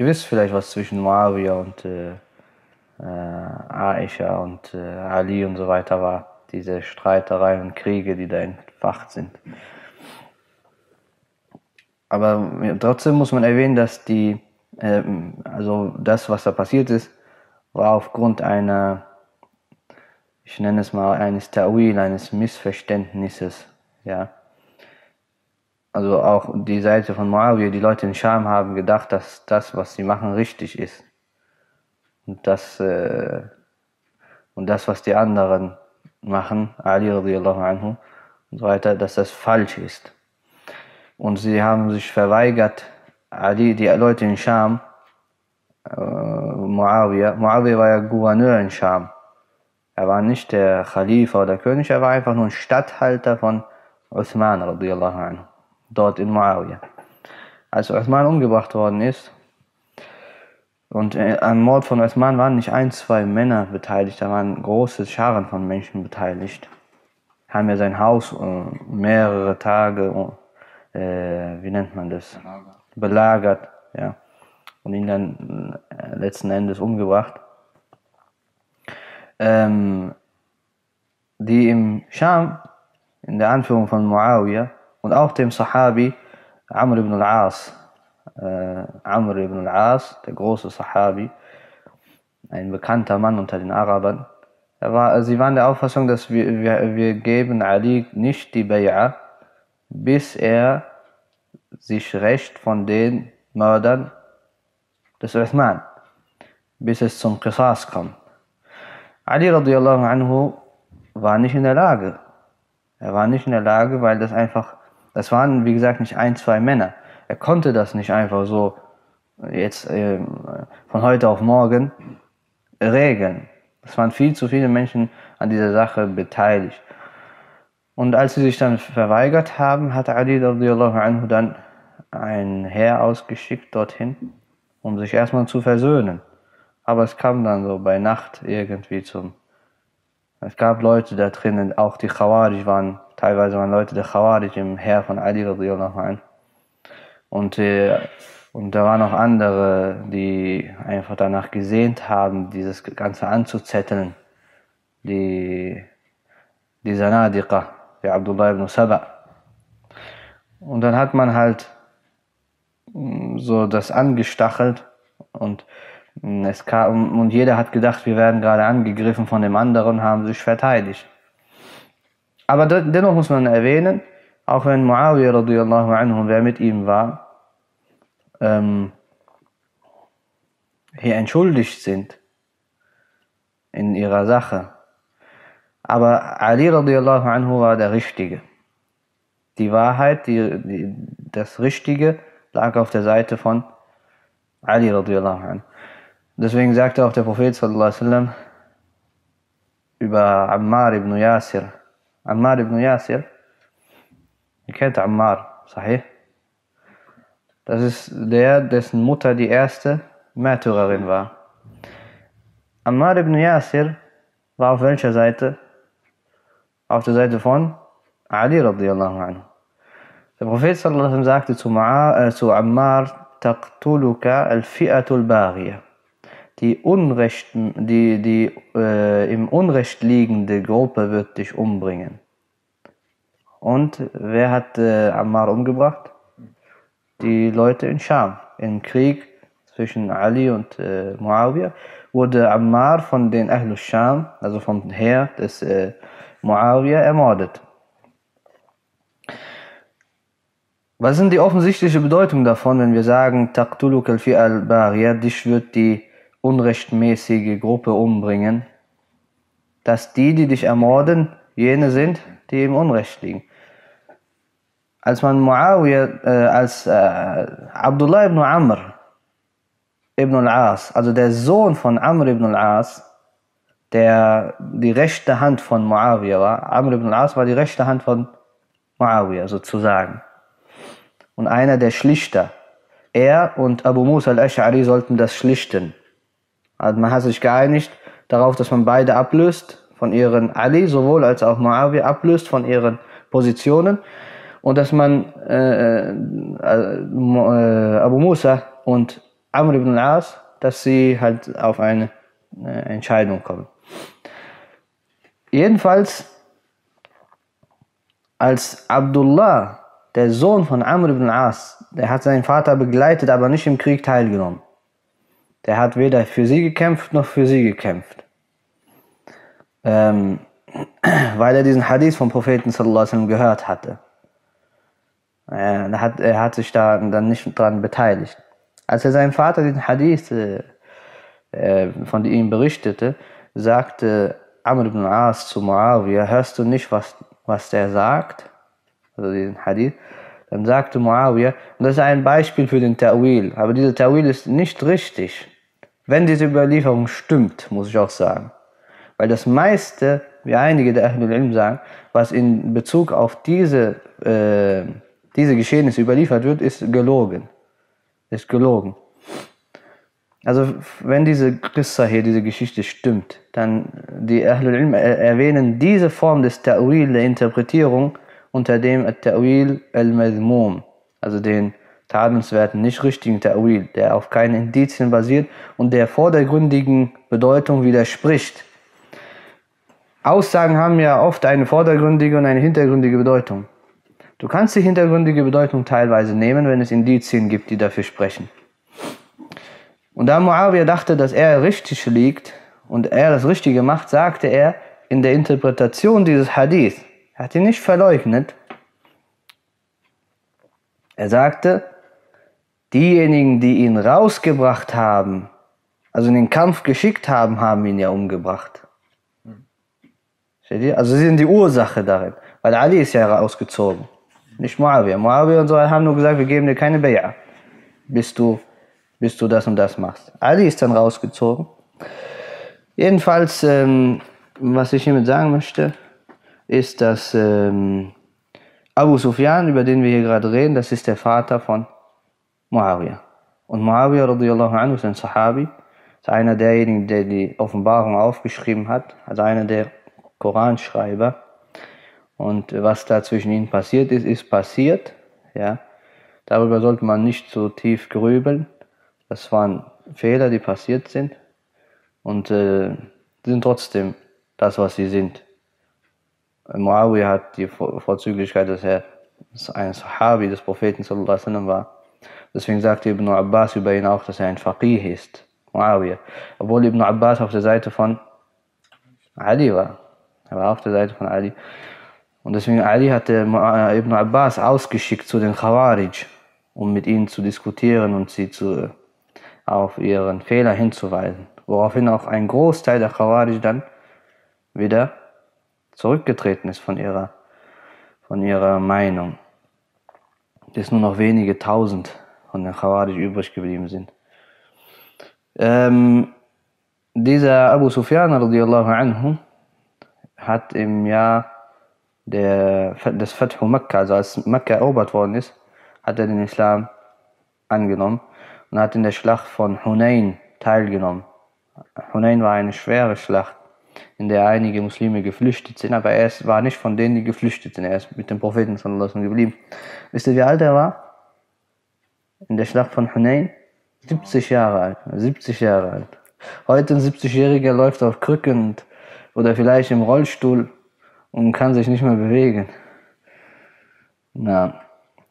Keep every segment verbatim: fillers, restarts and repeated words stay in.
ihr wisst vielleicht, was zwischen Muawiyah und äh, äh, Aisha und äh, Ali und so weiter war. Diese Streitereien und Kriege, die da entfacht sind. Aber trotzdem muss man erwähnen, dass die, äh, also das, was da passiert ist, war aufgrund einer, ich nenne es mal, eines Ta'wil, eines Missverständnisses, ja. Also auch die Seite von Muawiyah, die Leute in Scham haben gedacht, dass das, was sie machen, richtig ist. Und das, äh, und das, was die anderen machen, Ali radiallahu anhu und so weiter, dass das falsch ist. Und sie haben sich verweigert, Ali, die Leute in Scham, äh, Muawiyah, Muawiyah war ja Gouverneur in Scham. Er war nicht der Khalifa oder König, er war einfach nur ein Statthalter von Uthman radiallahu anhu, dort in Muawiyah. Als Uthman umgebracht worden ist, und am Mord von Uthman waren nicht ein, zwei Männer beteiligt, da waren große Scharen von Menschen beteiligt. Haben ja sein Haus mehrere Tage, äh, wie nennt man das? Belagert. Belagert, ja. Und ihn dann äh, letzten Endes umgebracht. Ähm, die im Scham, in der Anführung von Muawiyah und auch dem Sahabi Amr ibn al-As, äh, Amr ibn al-As, der große Sahabi, ein bekannter Mann unter den Arabern, er war, sie waren der Auffassung, dass wir, wir, wir geben Ali nicht die Bay'a, bis er sich rächt von den Mördern des Uthman, bis es zum Qisas kommt. Ali radiallahu anhu war nicht in der Lage. Er war nicht in der Lage, weil das einfach, das waren wie gesagt nicht ein, zwei Männer. Er konnte das nicht einfach so jetzt äh, von heute auf morgen regeln. Es waren viel zu viele Menschen an dieser Sache beteiligt. Und als sie sich dann verweigert haben, hat Ali radiallahu anhu dann ein Heer ausgeschickt dorthin, um sich erstmal zu versöhnen. Aber es kam dann so bei Nacht irgendwie zum... Es gab Leute da drinnen, auch die Khawarij waren, teilweise waren Leute der Khawarij im Heer von Ali radiallahu anhu. Und, äh, und da waren noch andere, die einfach danach gesehnt haben, dieses Ganze anzuzetteln. Die, die Zanadiqa, wie Abdullah ibn Saba. Und dann hat man halt so das angestachelt und es kam, und jeder hat gedacht, wir werden gerade angegriffen von dem anderen, haben sich verteidigt. Aber dennoch muss man erwähnen, auch wenn Muawiyah radiallahu anhu und wer mit ihm war, ähm, hier entschuldigt sind in ihrer Sache. Aber Ali radiallahu anhu war der Richtige. Die Wahrheit, die, die, das Richtige lag auf der Seite von Ali radiallahu anhu. Deswegen sagte auch der Prophet sallallahu alaihi wasallam über Ammar ibn Yasir. Ammar ibn Yasir, ihr kennt Ammar, sahih? Das ist der, dessen Mutter die erste Märtyrerin war. Ammar ibn Yasir war auf welcher Seite? Auf der Seite von Ali radiallahu anhu. Der Prophet sallallahu alaihi wasallam sagte zu, äh, zu Ammar, taqtuluka al-fi'atul baghiyah. Die, Unrecht, die, die äh, im Unrecht liegende Gruppe wird dich umbringen. Und wer hat äh, Ammar umgebracht? Die Leute in Scham. Im Krieg zwischen Ali und äh, Muawiyah wurde Ammar von den Ahlus Scham, also vom Heer des äh, Muawiyah, ermordet. Was sind die offensichtliche Bedeutung davon, wenn wir sagen, taqtuluk al-fi'a al-baghiyah, dich wird die unrechtmäßige Gruppe umbringen, dass die, die dich ermorden, jene sind, die im Unrecht liegen. Als man Muawiyah, äh, als äh, Abdullah ibn Amr ibn al-As, also der Sohn von Amr ibn al-As, der die rechte Hand von Muawiyah war, Amr ibn al-As war die rechte Hand von Muawiyah sozusagen. Und einer der Schlichter. Er und Abu Musa al-Ash'ari sollten das schlichten. Also man hat sich geeinigt darauf, dass man beide ablöst von ihren Ali, sowohl als auch Muawiyah ablöst von ihren Positionen und dass man äh, äh, Abu Musa und Amr ibn al-As, dass sie halt auf eine äh, Entscheidung kommen. Jedenfalls, als Abdullah, der Sohn von Amr ibn al-As, der hat seinen Vater begleitet, aber nicht im Krieg teilgenommen. Der hat weder für sie gekämpft, noch für sie gekämpft. Ähm, weil er diesen Hadith vom Propheten sallallahu alaihi wasallam gehört hatte. Er hat, er hat sich da dann nicht daran beteiligt. Als er seinem Vater den Hadith äh, von ihm berichtete, sagte Amr ibn al-As zu Muawiyah, hörst du nicht, was, was der sagt? Also diesen Hadith. Dann sagte Muawiyah, und das ist ein Beispiel für den Ta'wil, aber dieser Ta'wil ist nicht richtig, wenn diese Überlieferung stimmt, muss ich auch sagen. Weil das meiste, wie einige der Ahlul Ilm sagen, was in Bezug auf diese, äh, diese Geschehnisse überliefert wird, ist gelogen. Ist gelogen. Also wenn diese Qissa hier, diese Geschichte stimmt, dann die Ahlul Ilm erwähnen diese Form des Ta'wil, der Interpretierung, unter dem At-Ta'wil al-Madhmum, also den tadelnswerten, nicht richtigen Ta'wil, der auf keinen Indizien basiert und der vordergründigen Bedeutung widerspricht. Aussagen haben ja oft eine vordergründige und eine hintergründige Bedeutung. Du kannst die hintergründige Bedeutung teilweise nehmen, wenn es Indizien gibt, die dafür sprechen. Und da Muawiyah dachte, dass er richtig liegt und er das Richtige macht, sagte er in der Interpretation dieses Hadith, er hat ihn nicht verleugnet, er sagte, diejenigen, die ihn rausgebracht haben, also in den Kampf geschickt haben, haben ihn ja umgebracht. Also sie sind die Ursache darin, weil Ali ist ja rausgezogen, nicht Muawiyah. Muawiyah und so haben nur gesagt, wir geben dir keine Bay'a, bis du, bis du das und das machst. Ali ist dann rausgezogen. Jedenfalls, ähm, was ich hiermit sagen möchte, ist, dass ähm, Abu Sufyan, über den wir hier gerade reden, das ist der Vater von Muawiyah. Und Muawiyah radiyallahu anhu ist ein Sahabi, ist einer derjenigen, der die Offenbarung aufgeschrieben hat, also einer der Koranschreiber. Und was da zwischen ihnen passiert ist, ist passiert. Ja. Darüber sollte man nicht so tief grübeln. Das waren Fehler, die passiert sind. Und äh, sind trotzdem das, was sie sind. Muawiyah hat die Vorzüglichkeit, dass er ein Sahabi des Propheten sallallahu alaihi wasallam war. Deswegen sagte Ibn Abbas über ihn auch, dass er ein Faqih ist. Muawiyah. Obwohl Ibn Abbas auf der Seite von Ali war. Er war auf der Seite von Ali. Und deswegen Ali hatte Ibn Abbas ausgeschickt zu den Khawarij, um mit ihnen zu diskutieren und sie zu, auf ihren Fehler hinzuweisen. Woraufhin auch ein Großteil der Khawarij dann wieder zurückgetreten ist von ihrer, von ihrer Meinung. Dass nur noch wenige Tausend von den Khawarij übrig geblieben sind. Ähm, dieser Abu Sufyan radiyallahu anhu hat im Jahr der, des Fathu Mekka, also als Mekka erobert worden ist, hat er den Islam angenommen und hat in der Schlacht von Hunain teilgenommen. Hunain war eine schwere Schlacht, in der einige Muslime geflüchtet sind, aber er war nicht von denen, die geflüchtet sind. Er ist mit dem Propheten sallallahu alaihi wasallam geblieben. Wisst ihr, wie alt er war? In der Schlacht von Hunain? siebzig Jahre alt. siebzig Jahre alt. Heute ein siebzigjähriger läuft auf Krücken oder vielleicht im Rollstuhl und kann sich nicht mehr bewegen. Na.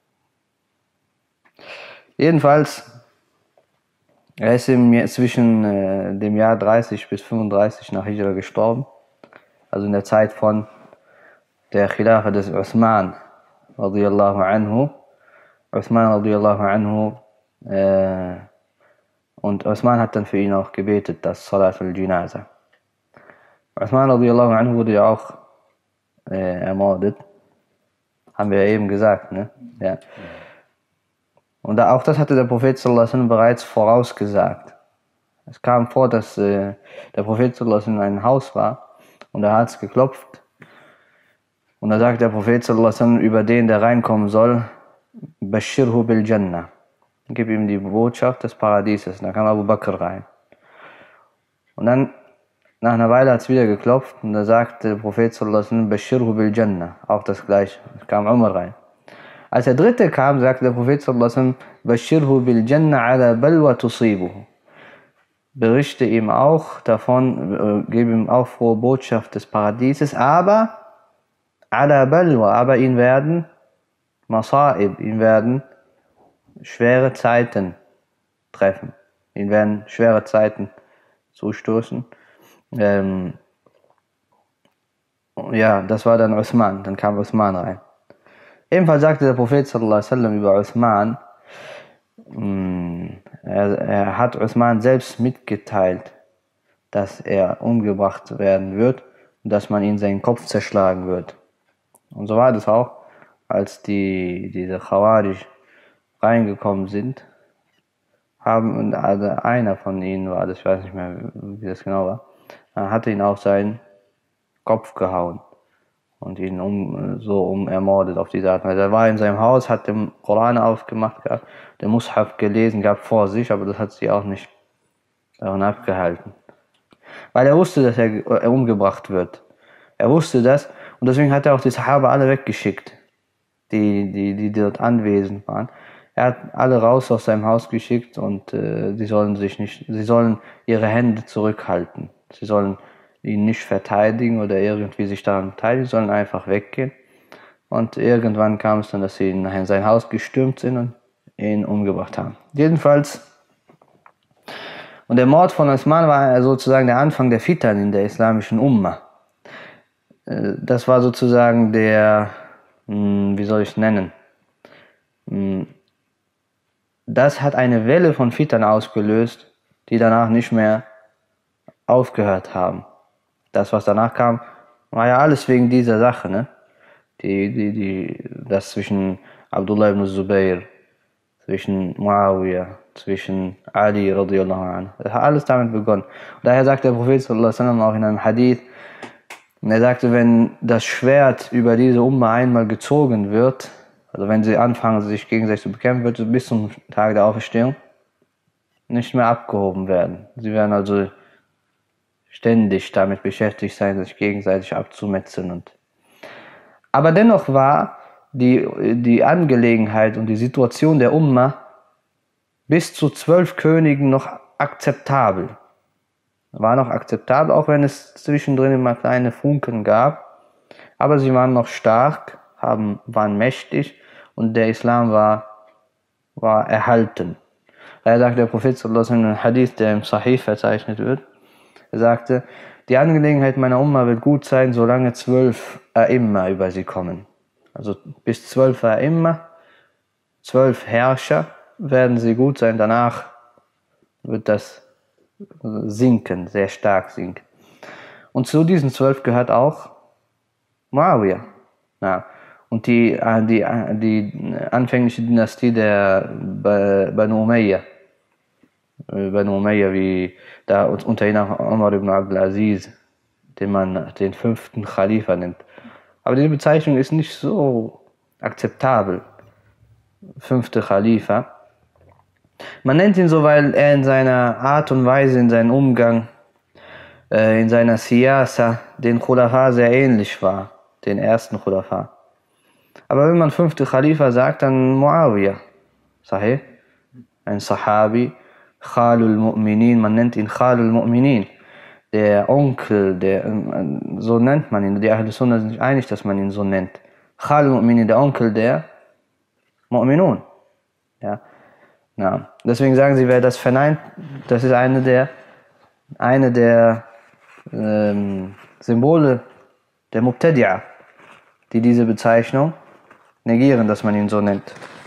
Jedenfalls, er ist im, zwischen äh, dem Jahr dreißig bis fünfunddreißig nach Hijra gestorben. Also in der Zeit von der Khilafa des Uthman radiyallahu anhu. Uthman radiyallahu anhu äh, und Uthman hat dann für ihn auch gebetet, das Salat al-Jinaza. Uthman radiyallahu anhu wurde ja auch äh, ermordet. Haben wir ja eben gesagt, ne? Ja. Und auch das hatte der Prophet sallallahu alaihi wasallam bereits vorausgesagt. Es kam vor, dass äh, der Prophet sallallahu alaihi wasallam in einem Haus war und er hat es geklopft. Und da sagt der Prophet sallallahu alaihi wasallam über den, der reinkommen soll, Bashirhu bil Jannah. Gib ihm die Botschaft des Paradieses. Da kam Abu Bakr rein. Und dann, nach einer Weile hat es wieder geklopft und da sagte der Prophet sallallahu alaihi wasallam, Bashirhu bil Jannah. Auch das gleiche. Es kam Umar rein. Als der dritte kam, sagte der Prophet sallallahu alaihi wasallam, Bashirhu bil Jannah ala balwa tusibuhu. Berichte ihm auch davon, äh, gebe ihm auch frohe Botschaft des Paradieses, aber ala balwa, aber ihn werden Masa'ib, ihn werden schwere Zeiten treffen. Ihn werden schwere Zeiten zustoßen. Ähm, ja, das war dann Uthman, dann kam Uthman rein. Ebenfalls sagte der Prophet sallallahu alaihi wasallam über Uthman, er, er hat Uthman selbst mitgeteilt, dass er umgebracht werden wird und dass man ihn seinen Kopf zerschlagen wird. Und so war das auch, als die, diese Khawarij reingekommen sind, haben, also einer von ihnen war das, ich weiß nicht mehr, wie das genau war, hatte ihn auf seinen Kopf gehauen und ihn um, so um ermordet auf diese Art. Also er war in seinem Haus, hat den Koran aufgemacht gehabt, den Mushaf gelesen gehabt vor sich, aber das hat sie auch nicht davon abgehalten. Weil er wusste, dass er, er umgebracht wird. Er wusste das und deswegen hat er auch die Sahaba alle weggeschickt, die, die, die dort anwesend waren. Er hat alle raus aus seinem Haus geschickt und äh, sie sollen sich nicht, sie sollen ihre Hände zurückhalten. Sie sollen ihn nicht verteidigen oder irgendwie sich daran beteiligen, sondern einfach weggehen. Und irgendwann kam es dann, dass sie in sein Haus gestürmt sind und ihn umgebracht haben. Jedenfalls, und der Mord von Uthman war sozusagen der Anfang der Fitan in der islamischen Umma. Das war sozusagen der, wie soll ich es nennen, das hat eine Welle von Fitan ausgelöst, die danach nicht mehr aufgehört haben. Das, was danach kam, war ja alles wegen dieser Sache, ne? Die, die, die, das zwischen Abdullah ibn Zubayr, zwischen Muawiyah, zwischen Ali radiyallahu anhu. Das hat alles damit begonnen. Und daher sagt der Prophet sallallahu alaihi wasallam auch in einem Hadith, und er sagte, wenn das Schwert über diese Umma einmal gezogen wird, also wenn sie anfangen, sich gegenseitig zu bekämpfen, wird es bis zum Tag der Auferstehung nicht mehr abgehoben werden. Sie werden also ständig damit beschäftigt sein, sich gegenseitig abzumetzeln. Und aber dennoch war die, die Angelegenheit und die Situation der Umma bis zu zwölf Königen noch akzeptabel. War noch akzeptabel, auch wenn es zwischendrin immer kleine Funken gab. Aber sie waren noch stark, haben, waren mächtig und der Islam war, war erhalten. Daher sagt der Prophet sallallahu alaihi wasallam in einem Hadith, der im Sahih verzeichnet wird, er sagte, die Angelegenheit meiner Umma wird gut sein, solange zwölf A'imma über sie kommen. Also bis zwölf A'imma, zwölf Herrscher werden sie gut sein. Danach wird das sinken, sehr stark sinken. Und zu diesen zwölf gehört auch Muawiyah. Ja. Und die, die, die anfängliche Dynastie der Banu Umayyah. Banu Umayyah, wie da unter ihnen auch Umar ibn Abdul Aziz, den man den fünften Khalifa nennt. Aber diese Bezeichnung ist nicht so akzeptabel. Fünfte Khalifa. Man nennt ihn so, weil er in seiner Art und Weise, in seinem Umgang, äh, in seiner Siyasa den Khulafa sehr ähnlich war, den ersten Khulafa. Aber wenn man fünfte Khalifa sagt, dann Muawiyah. Sahih? Ein Sahabi. Khalul Mu'minin, man nennt ihn Khalul Mu'minin, der Onkel, der, so nennt man ihn, die Ahl Sunnah sind sich einig, dass man ihn so nennt. Khalul Mu'minin, der Onkel der Mu'minun. Ja. Ja. Deswegen sagen sie, wer das verneint, das ist eine der, eine der ähm, Symbole der Mubtadi'a, die diese Bezeichnung negieren, dass man ihn so nennt.